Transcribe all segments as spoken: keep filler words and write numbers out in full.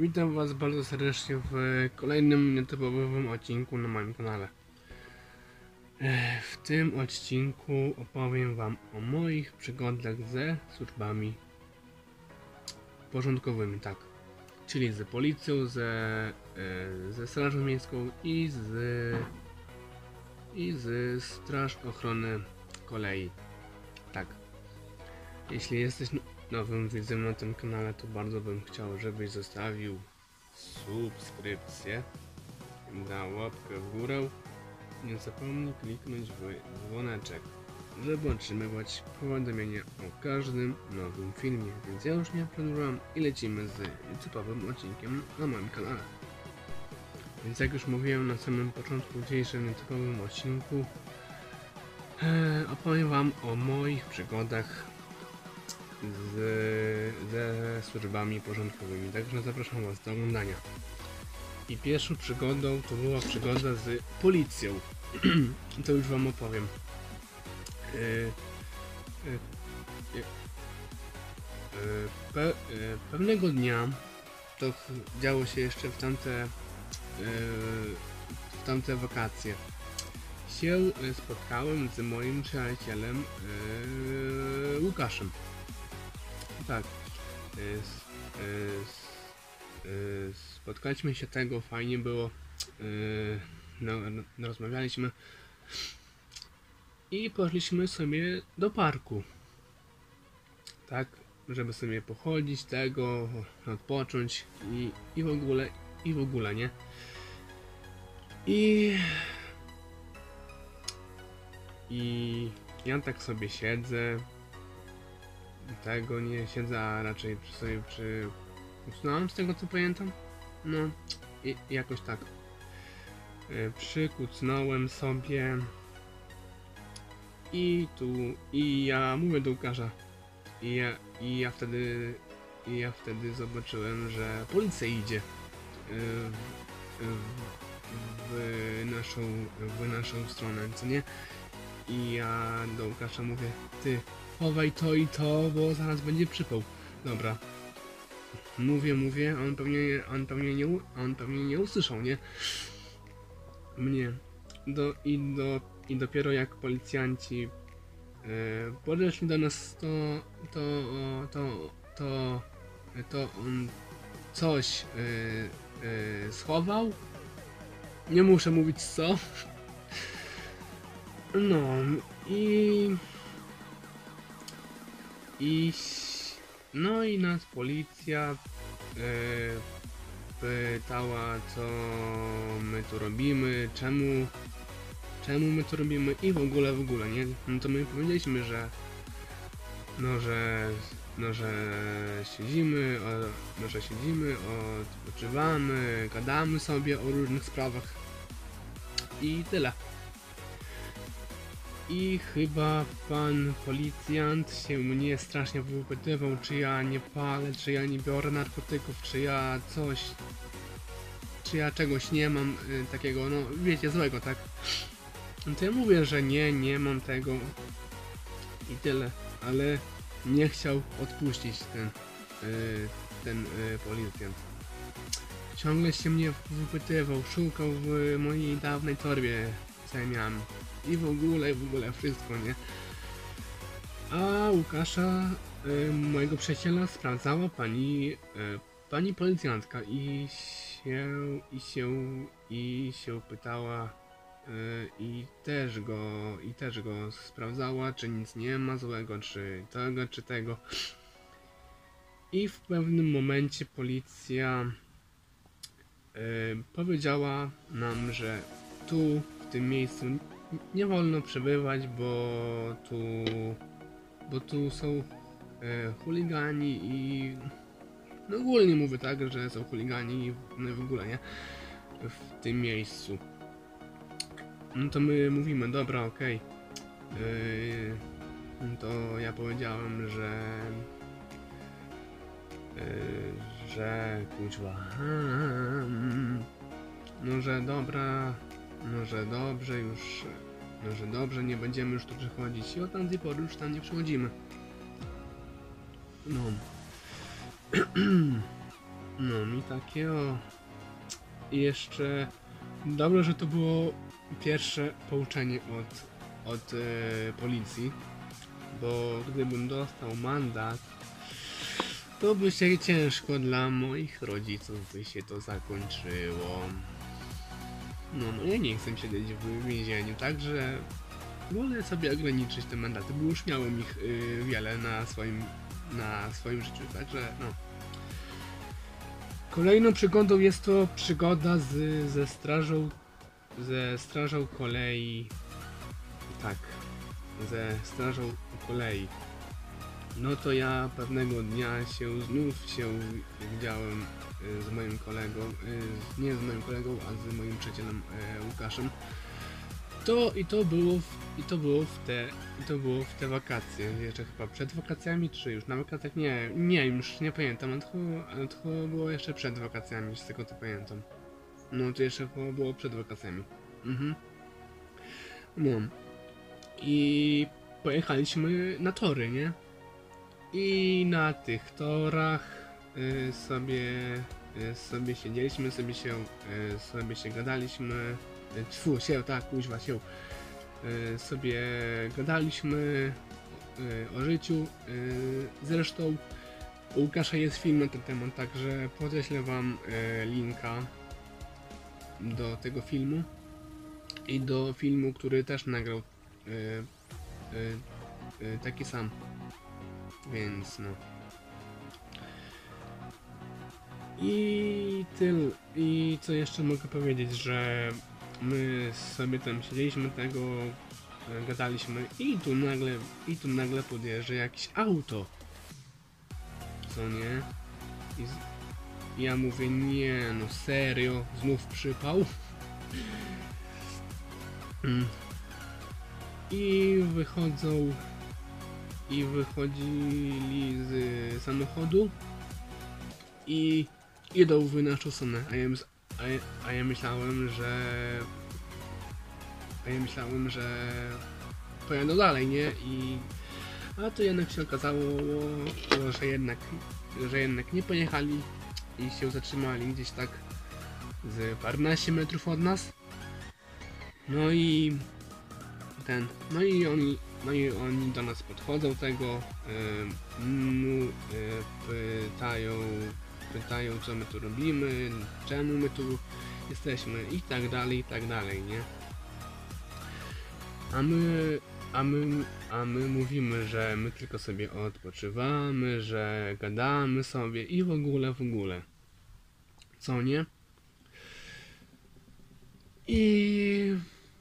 Witam Was bardzo serdecznie w kolejnym nietypowym odcinku na moim kanale. W tym odcinku opowiem Wam o moich przygodach ze służbami porządkowymi, tak. Czyli z policją, ze, ze strażą miejską i z, i z straż ochrony kolei. Tak. Jeśli jesteś nowym widzem na tym kanale, to bardzo bym chciał, żebyś zostawił subskrypcję, dał łapkę w górę. Nie zapomnij kliknąć w dzwoneczek, żeby otrzymywać powiadomienia o każdym nowym filmie. Więc ja już nie przedłużam i lecimy z typowym odcinkiem na moim kanale. Więc jak już mówiłem na samym początku, w dzisiejszym nietypowym odcinku e, opowiem Wam o moich przygodach z, ze służbami porządkowymi. Także zapraszam Was do oglądania. I pierwszą przygodą to była przygoda z policją. To już Wam opowiem. Yy, yy, yy, pe, yy, pewnego dnia, to działo się jeszcze w tamte, yy, w tamte wakacje, się spotkałem z moim przyjacielem yy, Łukaszem. Tak. Yy, yy, yy, spotkaliśmy się tego, fajnie było. Yy, no, no, rozmawialiśmy i poszliśmy sobie do parku, tak, żeby sobie pochodzić tego, odpocząć i, i w ogóle, i w ogóle, nie? I i ja tak sobie siedzę, tego nie siedzę, a raczej przy sobie przy... Ucnąłem z tego co pamiętam? No, i, jakoś tak. Przykucnąłem sobie i tu, i ja mówię do Łukasza i ja, i ja wtedy i ja wtedy zobaczyłem, że policja idzie w, w, w naszą w naszą stronę, co nie? I ja do Łukasza mówię: ty, chowaj to i to, bo zaraz będzie przypał. Dobra. Mówię, mówię, on pewnie, on pewnie nie, on pewnie nie usłyszał, nie? Mnie. Do, i, do, I dopiero jak policjanci e, podeszli do nas, to, to, to, to, to on coś e, e, schował. Nie muszę mówić co. No i i no i nas policja e, pytała, co my tu robimy, czemu czemu my tu robimy i w ogóle w ogóle, nie? No to my powiedzieliśmy, że no, że no, że siedzimy, o, no, że siedzimy, odpoczywamy, gadamy sobie o różnych sprawach i tyle. I chyba pan policjant się mnie strasznie wypytywał, czy ja nie palę, czy ja nie biorę narkotyków, czy ja coś, czy ja czegoś nie mam y, takiego, no wiecie, złego, tak? No to ja mówię, że nie, nie mam tego i tyle, ale nie chciał odpuścić ten, y, ten y, policjant. Ciągle się mnie wypytywał, szukał w mojej dawnej torbie, co ja miałem. I w ogóle, w ogóle wszystko, nie? A Łukasza, y, mojego przyjaciela, sprawdzała pani, y, pani policjantka i się, i się, i się pytała y, i też go, i też go sprawdzała, czy nic nie ma złego, czy tego, czy tego. I w pewnym momencie policja y, powiedziała nam, że tu, w tym miejscu nie wolno przebywać, bo tu, bo tu są e, chuligani i no ogólnie mówię tak, że są chuligani i no w ogóle, nie? W tym miejscu. No to my mówimy, dobra, okej. Okay. Yy, to ja powiedziałem, że yy, że kuźwa, no że dobra. No, że dobrze już, no, że dobrze, nie będziemy już tu przychodzić i od tamtej pory już tam nie przychodzimy. No. No mi takie o. I jeszcze dobrze, że to było pierwsze pouczenie od, od e, policji, bo gdybym dostał mandat, to by się ciężko dla moich rodziców by się to zakończyło. No, no ja nie chcę siedzieć w więzieniu, także wolę sobie ograniczyć te mandaty, bo już miałem ich y, wiele na swoim, na swoim życiu, także no. Kolejną przygodą jest to przygoda z, ze strażą, ze strażą kolei, tak, ze strażą kolei. No to ja pewnego dnia się znów się widziałem y, z moim kolegą, y, nie z moim kolegą, a z moim przyjacielem y, Łukaszem. To i to było w, i to było w te i to było w te wakacje, jeszcze chyba przed wakacjami, czy już na wakacjach? Nie, nie, już nie pamiętam, ale to, ale to było jeszcze przed wakacjami, z tego co pamiętam. No to jeszcze było, było przed wakacjami. Mhm. No. I pojechaliśmy na tory, nie? I na tych torach y, sobie y, sobie siedzieliśmy, sobie się y, sobie się gadaliśmy. Tfu, się, tak, kuźwa, się. Y, sobie gadaliśmy y, o życiu. Y, zresztą u Łukasza jest film na ten temat, także podeślę wam y, linka do tego filmu i do filmu, który też nagrał y, y, y, taki sam. Więc no. I tyle. I co jeszcze mogę powiedzieć, że my sobie tam siedzieliśmy tego, gadaliśmy i tu nagle, i tu nagle podjeżdża jakieś auto. Co nie? I z... ja mówię, nie no serio, znów przypał. I wychodzą i wychodzili z samochodu i idą w naszą stronę, a ja, a, ja, a ja myślałem, że a ja myślałem, że pojadą dalej, nie? I a to jednak się okazało, że jednak, że jednak nie pojechali i się zatrzymali gdzieś tak z paręnaście metrów od nas. No i ten, no i oni No i oni do nas podchodzą tego, yy, mu, yy, pytają, pytają co my tu robimy, czemu my tu jesteśmy i tak dalej, i tak dalej, nie? A my, a my, a my mówimy, że my tylko sobie odpoczywamy, że gadamy sobie i w ogóle, w ogóle. Co nie? I...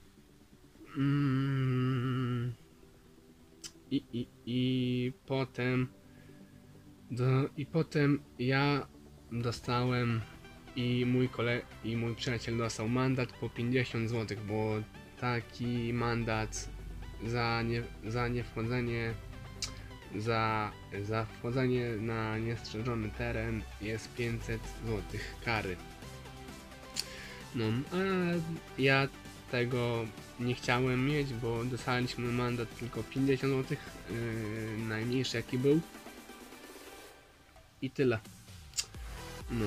Mm, I, i, i potem do, i potem ja dostałem i mój kole, i mój przyjaciel dostał mandat po pięćdziesiąt złotych, bo taki mandat za nie, za nie wchodzenie za, za wchodzenie na niestrzeżony teren jest pięćset złotych kary. No, a ja tego nie chciałem mieć, bo dostaliśmy mandat tylko pięćdziesiąt złotych, yy, najmniejszy jaki był. I tyle. No.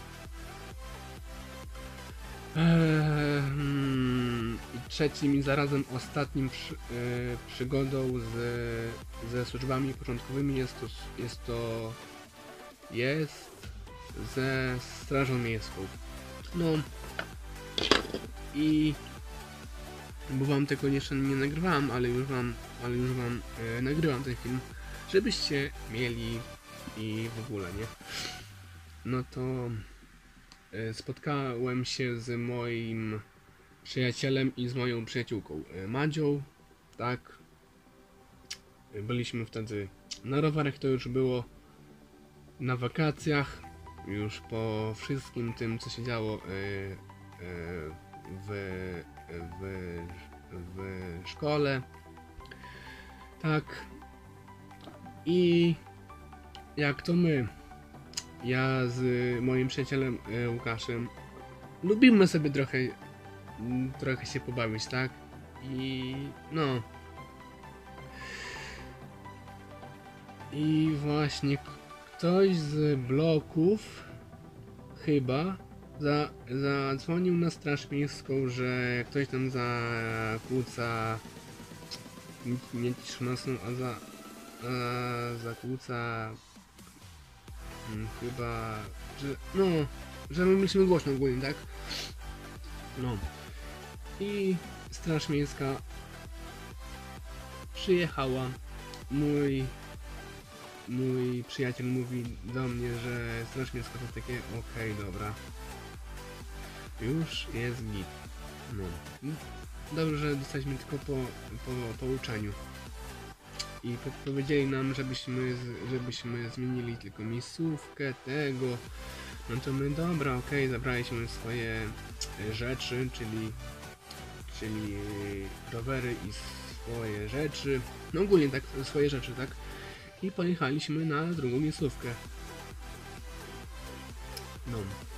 Eee, hmm, I trzecim i zarazem ostatnim przy, yy, przygodą z, ze służbami początkowymi jest to, jest to jest ze Strażą Miejską. No i bo wam tego jeszcze nie nagrywałem, ale już wam, ale już wam e, nagrywam ten film, żebyście mieli i w ogóle, nie? No to e, spotkałem się z moim przyjacielem i z moją przyjaciółką e, Madzią, tak? E, byliśmy wtedy na rowerach, to już było na wakacjach, już po wszystkim tym, co się działo e, e, w W, w szkole, tak, i jak to my, ja z moim przyjacielem e, Łukaszem lubimy sobie trochę trochę się pobawić, tak, i no i właśnie ktoś z bloków chyba za, zadzwonił na straż miejską, że ktoś tam zakłóca, nie, nie ciszę nocną, a za, a zakłóca hmm, chyba, że no, że my myślimy głośno ogólnie, tak? No. I straż miejska przyjechała. Mój mój przyjaciel mówi do mnie, że straż miejska to takie okej, okay, dobra. Już jest git. No. Dobrze, że dostaliśmy tylko po, po pouczeniu. I powiedzieli nam, żebyśmy, żebyśmy zmienili tylko miejscówkę tego. No to my dobra, okej, okay, zabraliśmy swoje rzeczy, czyli czyli rowery i swoje rzeczy. No ogólnie tak, swoje rzeczy, tak? I pojechaliśmy na drugą miejscówkę. No.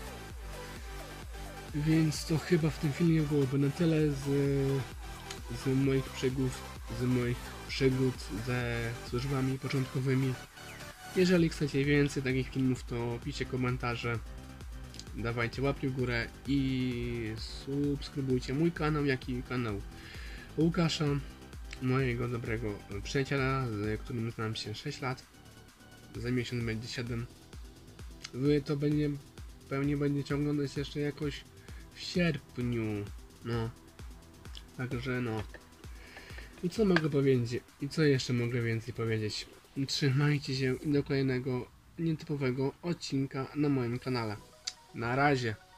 Więc to chyba w tym filmie byłoby na tyle z, z moich przygód, z moich przygód ze służbami początkowymi. Jeżeli chcecie więcej takich filmów, to piszcie komentarze, dawajcie łapki w górę i subskrybujcie mój kanał, jak i kanał Łukasza, mojego dobrego przyjaciela, z którym znam się sześć lat. Za miesiąc będzie siedem. Wy to będzie, pewnie będziecie oglądać jeszcze jakoś w sierpniu. No. Także no. I co mogę powiedzieć? I co jeszcze mogę więcej powiedzieć? Trzymajcie się do kolejnego nietypowego odcinka na moim kanale. Na razie.